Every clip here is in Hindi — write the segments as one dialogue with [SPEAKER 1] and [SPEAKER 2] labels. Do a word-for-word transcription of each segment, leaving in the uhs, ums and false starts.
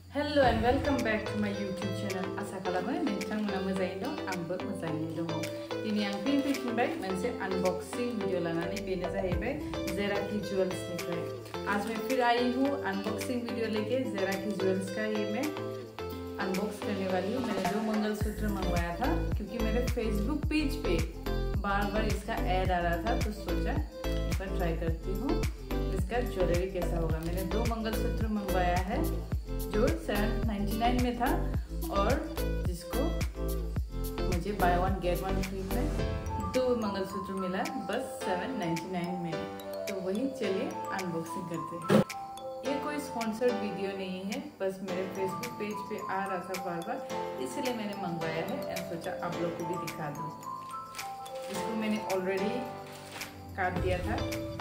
[SPEAKER 1] Hello and welcome back to my YouTube channel. Asa kalamo nintangmona moजाङै दं आंबो मोजाङै दङ। दिनै आं फिन फैफिनबाय मोनसे अनबॉक्सिंग वीडियो लानानै बेनो जाहैबाय जेराकी ज्वेल्स निफ्राय। आज मैं फिर आई हूँ अनबॉक्सिंग वीडियो लेके। जेराकी ज्वेल्स का ये मैं अनबॉक्स करने वाली हूँ। मैंने दो मंगलसूत्र मंगवाया था क्योंकि मेरे फेसबुक पेज पे बार बार इसका ऐड आ रहा था, तो सोचा एक बार ट्राई करती हूँ इसका ज्वेलरी कैसा होगा। मैंने दो मंगलसूत्र मंगवाया है जो सेवन नाइन्टी नाइन में था और जिसको मुझे buy one get one free में दो मंगलसूत्र मिला बस सेवन नाइन्टी नाइन में। तो वही चलिए अनबॉक्सिंग करते हैं। ये कोई स्पॉन्सर्ड वीडियो नहीं है, बस मेरे फेसबुक पेज पे आ रहा था बार बार, इसलिए मैंने मंगवाया है और सोचा आप लोग को भी दिखा दूँ। इसको मैंने ऑलरेडी काट दिया था,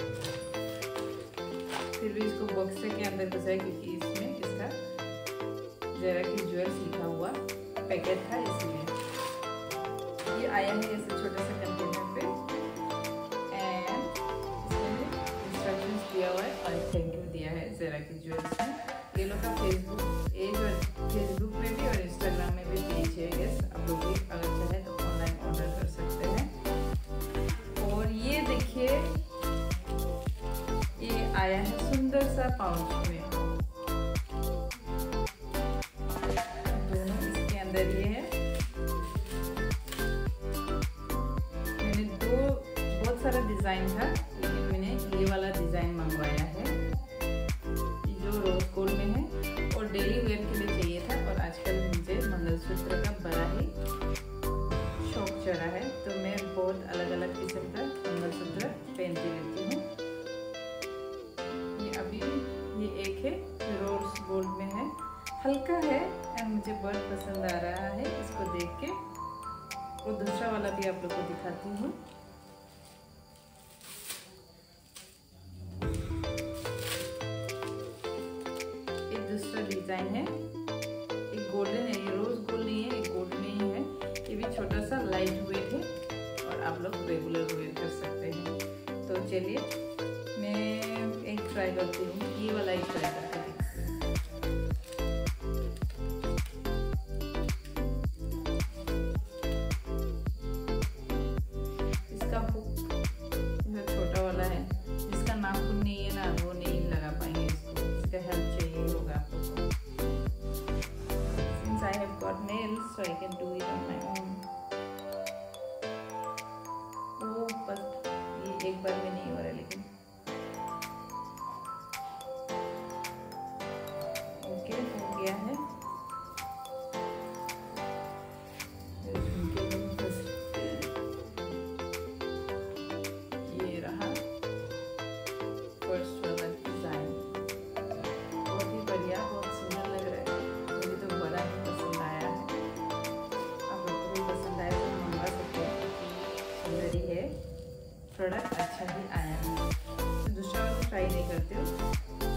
[SPEAKER 1] फिर भी इसको बॉक्स के अंदर घुसाया क्योंकि इसमें इसका जेराकी ज्वेल्स लिखा हुआ पैकेट था, इसलिए ये आया है ऐसे छोटे से कंटेनर पे एंड इसमें इंस्ट्रक्शंस दिया हुआ है और थैंक यू दिया है जेराकी ज्वेल्स में। ये लोग का फेसबुक एज और फेसबुक में भी और इंस्टाग्राम में भी पेज है, गेस आप लोग भी अगर चाहे तो ऑनलाइन ऑर्डर कर सकते हैं। और ये देखिए ये आया है सुंदर सा पाउच में, दोनों इसके अंदर ये है। मैंने दो बहुत सारा डिजाइन था लेकिन मैंने ये वाला डिजाइन मंगवाया है, ये जो रोज गोल्ड में है और डेली वेयर के लिए चाहिए था। और आजकल मुझे मंगलसूत्र का बड़ा ही शौक चढ़ा है, तो मैं बहुत अलग अलग किस्म का मंगलसूत्र पहनती रहती हूँ। ये अभी ये एक है रोज गोल्ड में है, हल्का है और मुझे बहुत पसंद आ रहा है इसको देख के। और दूसरा वाला भी आप लोग को दिखाती हूँ। ये दूसरा डिजाइन है, एक गोल्डन है, ये रोज गोल्ड नहीं है, एक गोल्ड में ही है। ये भी छोटा सा लाइट वेट है और आप लोग रेगुलर वेयर कर सकते हैं। तो चलिए मैं एक ट्राई करती हूँ, ये वाला एक ट्राई करती हूँ। इसका हुक छोटा वाला है, जिसका नाखून नहीं है ना वो नहीं लगा पाएंगे इसको, इसका हेल्प चाहिए होगा आप लोग को। Since I have got nails, so I can do it on my own. ओ बस ये एक बार में नहीं हो रहा है लेकिन ओके हो गया है। ये रहा फर्स्ट वाला डिजाइन, बहुत ही बढ़िया, बहुत सुंदर लग रहा है, मुझे तो बड़ा ही पसंद आया है। आप लोगों को भी पसंद आया तो मंगवा सकते हैं, सुंदर ही है, प्रोडक्ट अच्छा ही आया है। तो दूसरा वाला ट्राई नहीं करते हो।